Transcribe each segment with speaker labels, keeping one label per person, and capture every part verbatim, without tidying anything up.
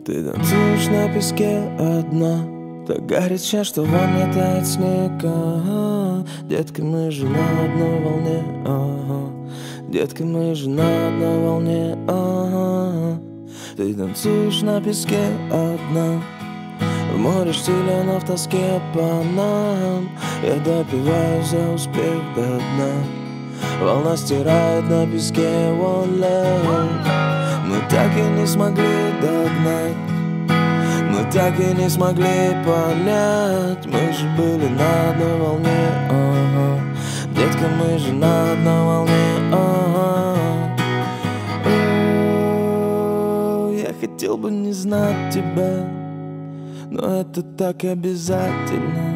Speaker 1: Ты танцуешь на песке одна, так горяча, что во мне тает снег. Ага. Детка, мы же на одной волне. Ага. Детка, мы же на одной волне. Ага. Ты танцуешь на песке одна, в море штиля, но в тоске по нам. Я допиваю за успех до дна. Волна стирает на песке воля. Мы так и не смогли догнать, мы так и не смогли понять. Мы же были на одной волне, ага. Детка, мы же на одной волне, ага. О, я хотел бы не знать тебя, но это так обязательно.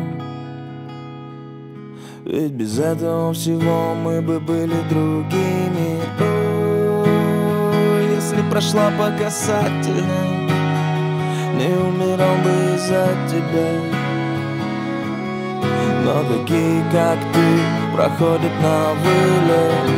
Speaker 1: Ведь без этого всего мы бы были другими. О, если прошла по касательной, не умирал бы из-за тебя. Но такие, как ты, проходят на вылет.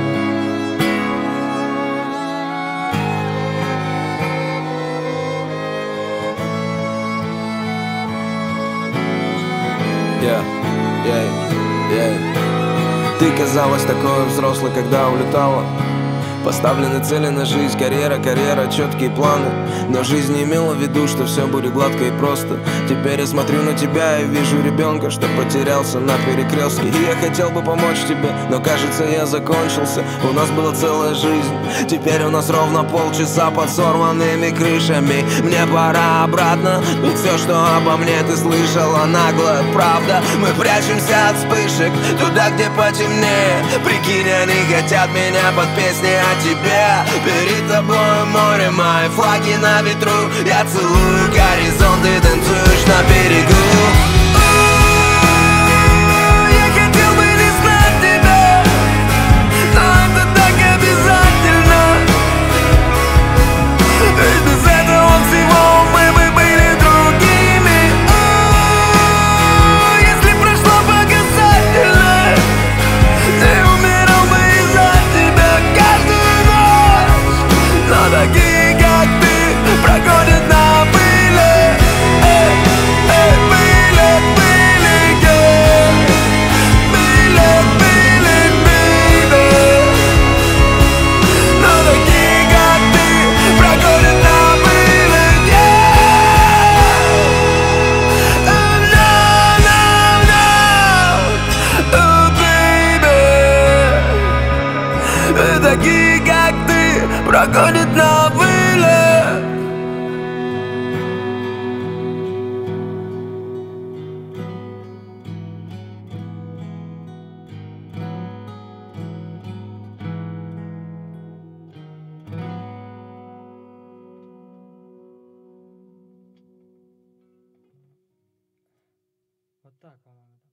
Speaker 1: Yeah, yeah, yeah. Ты казалась такой взрослой, когда улетала. Поставлены цели на жизнь, карьера, карьера, четкие планы. Но жизнь не имела в виду, что все будет гладко и просто. Теперь я смотрю на тебя и вижу ребенка, что потерялся на перекрестке. И я хотел бы помочь тебе, но кажется, я закончился. У нас была целая жизнь, теперь у нас ровно полчаса под сорванными крышами. Мне пора обратно, ведь все, что обо мне ты слышала, наглая правда. Мы прячемся от вспышек туда, где потемнее. Прикинь, они хотят меня под песни о тебе. Перед тобой море, мои флаги на ветру. Я целую горизонт, ты танцуешь на берегу. Такие, как ты, проходят на пыли. Эй, эй, пыли, пыли, yeah. Пыли, пыли, пыли. Но такие, как ты, проходят на пыли, yeah. Oh, no, no, no. Oh, baby. Такие, как ты, проходит на вылет.
Speaker 2: Вот так, по-моему.